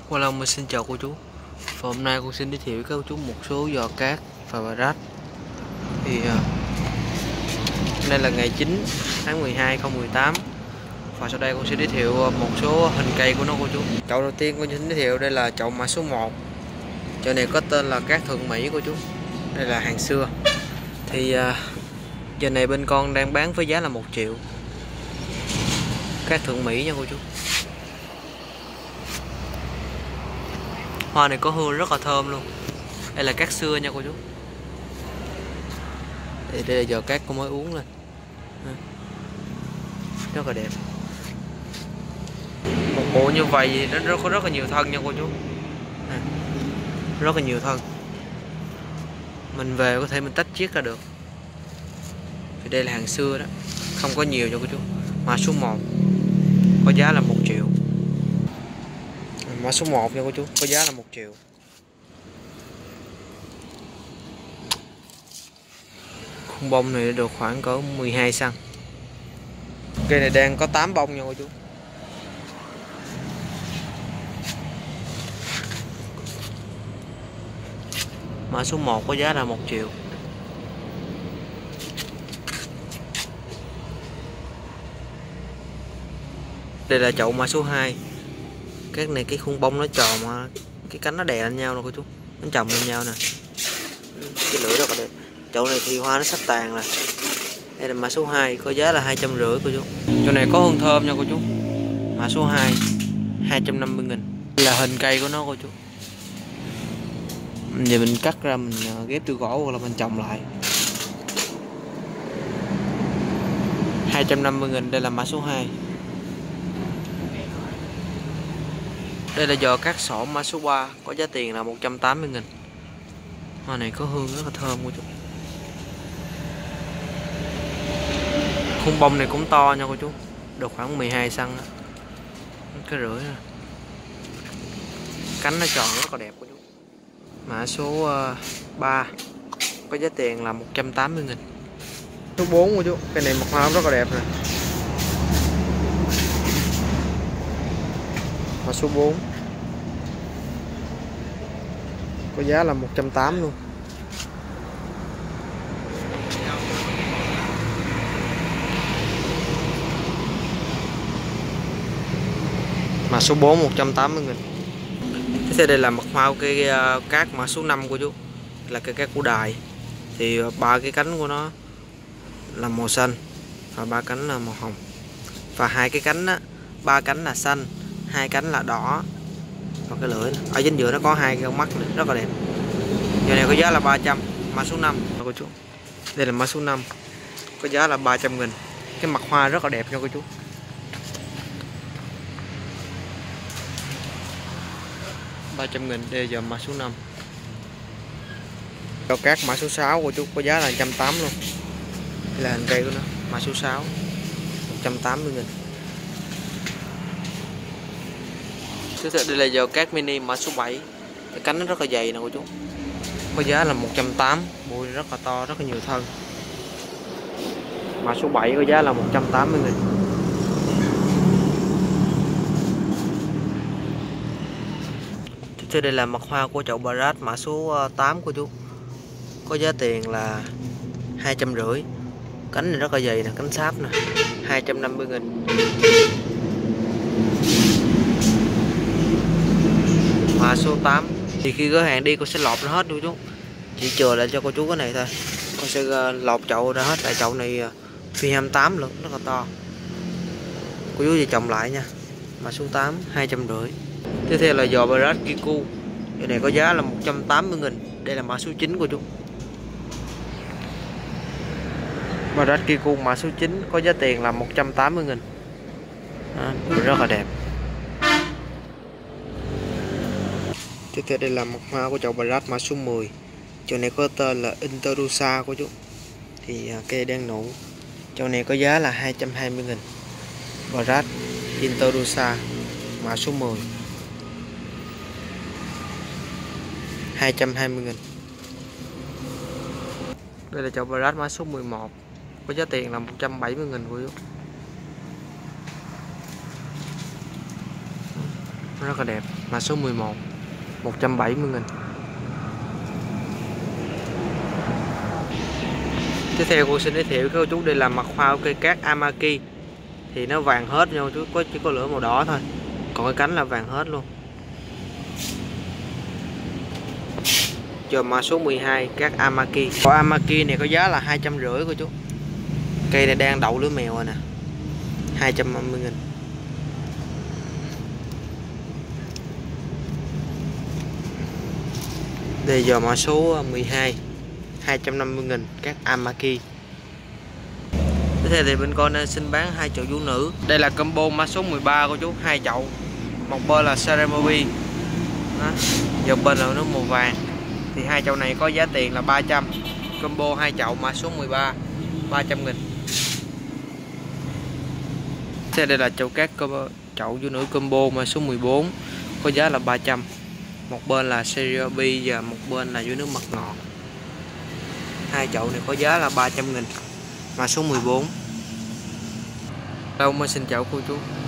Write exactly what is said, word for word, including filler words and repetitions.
Qua Long mình xin chào cô chú. Và hôm nay con xin giới thiệu với các cô chú một số giò cát và bà rát. Thì uh, hôm nay là ngày chín tháng mười hai năm hai nghìn không trăm mười tám. Và sau đây con sẽ giới thiệu một số hình cây của nó cô chú. Chậu đầu tiên con xin giới thiệu đây là chậu mã số một. Chậu này có tên là cát Thuận Mỹ cô chú. Đây là hàng xưa. Thì uh, giờ này bên con đang bán với giá là một triệu. Cát Thuận Mỹ nha cô chú. Hoa này có hương rất là thơm luôn. Đây là cát xưa nha cô chú. Đây, đây là giò cát con mới uống lên. Rất là đẹp. Một bộ như vậy thì nó rất, có rất là nhiều thân nha cô chú. Rất là nhiều thân. Mình về có thể mình tách chiết ra được. Thì đây là hàng xưa đó. Không có nhiều nha cô chú. Mã số một có giá là một triệu. Mã số một nha cô chú, có giá là một triệu. Khung bông này được khoảng cỡ mười hai xăng. Cây này đang có tám bông nha cô chú. Mã số một có giá là một triệu. Đây là chậu mã số hai. Cái này cái khung bông nó tròn mà cái cánh nó đè lên nhau nè cô chú, nó chồng lên nhau nè, cái lưỡi rất là đẹp. Chậu này thì hoa nó sắp tàn rồi. Đây là mã số hai có giá là hai trăm rưỡi cô chú. Chậu này có hương thơm nha cô chú. Mã số hai hai trăm năm mươi nghìn. Đây là hình cây của nó cô chú. Giờ mình cắt ra mình ghép từ gỗ hoặc là mình trồng lại. Hai trăm năm mươi nghìn. Đây là mã số hai. Đây là giò cát sổ mã số ba có giá tiền là một trăm tám mươi nghìn. Hoa này có hương rất là thơm cô chú. Khung bông này cũng to nha cô chú, được khoảng mười hai xăng. Cái rưỡi nè. Cánh nó tròn rất là đẹp cô chú. Mã số ba có giá tiền là một trăm tám mươi nghìn. Số bốn cô chú, cái này mặt hoa rất là đẹp nè. Mã số bốn có giá là một trăm tám mươi luôn. Mã số bốn một trăm tám mươi nghìn. Tiếp theo đây là mặt hoa cây cát mã số năm của chú. Là cây cát của Đài. Thì ba cái cánh của nó là màu xanh và ba cánh là màu hồng. Và hai cái cánh á, ba cánh là xanh, hai cánh là đỏ. Và cái lưỡi ở chính giữa nó có hai con mắt nữa, rất là đẹp. Giờ này có giá là ba trăm. Mã số năm cô chú. Đây là mã số năm có giá là ba trăm nghìn. Cái mặt hoa rất là đẹp nha cô chú. ba trăm nghìn. Đây giờ mã số năm. Cho cát mã số sáu cô chú có giá là một trăm tám mươi luôn. Đây là hình cây của nó. Mã số sáu một trăm tám mươi nghìn. Đây là giò cát mini mã số bảy. Cái cánh nó rất là dày nè cô chú. Có giá là một trăm tám mươi. Bụi rất là to, rất là nhiều thân. Mã số bảy có giá là một trăm tám mươi nghìn. Tiếp theo đây là mặt hoa của chậu bà rát mã số tám của chú. Có giá tiền là hai trăm rưỡi. Cánh này rất là dày nè, cánh sáp nè. hai trăm năm mươi nghìn. Mã số tám. Thì khi gửi hàng đi con sẽ lột nó hết cô chú. Chỉ chừa lại cho cô chú cái này thôi. Con sẽ lột chậu ra hết. Tại chậu này phi hai mươi tám luôn, rất là to. Cô chú về trồng lại nha. Mã số tám hai trăm rưỡi. Tiếp theo là giò bà rát Kiku. Cái này có giá là một trăm tám mươi nghìn. Đây là mã số chín của chú. Bà rát Kiku mã số chín có giá tiền là một trăm tám mươi nghìn. Đó, rất là đẹp. Tiếp theo đây là mặt hoa của chậu bà rát mã số mười. Chậu này có tên là Interusa của chú. Thì cây đang nụ. Chậu này có giá là hai trăm hai mươi nghìn. Bà rát Interusa mã số mười. hai trăm hai mươi nghìn. Đây là chậu bà rát mã số mười một. Có giá tiền là một trăm bảy mươi nghìn của chú. rất là đẹp. Mã số mười một, một trăm bảy mươi nghìn. Tiếp theo cô xin giới thiệu các cô chú đây là mặt phao cây cát Amaki. Thì nó vàng hết nha chú, có chỉ có lửa màu đỏ thôi, còn cái cánh là vàng hết luôn. Chờ mã số mười hai cát Amaki. Còn Amaki này có giá là hai trăm rưỡi cô chú. Cây này đang đậu lưới mèo rồi nè, hai trăm năm mươi nghìn. Đây giờ mã số mười hai, hai trăm năm mươi nghìn các Amaki. Tiếp theo thì bên con xin bán hai chậu vú nữ. Đây là combo mã số mười ba cô chú, hai chậu. Một bên là Saramobi. Đó, một bên là nó màu vàng. Thì hai chậu này có giá tiền là ba trăm. Combo hai chậu mã số mười ba, ba trăm nghìn. Thế đây là chậu cát chậu vú nữ combo mã số mười bốn, có giá là ba trăm. Một bên là Saramobi và một bên là vú nữ mật ngọt. Hai chậu này có giá là ba trăm nghìn. Mã số mười bốn. Đâu mới xin chào cô chú.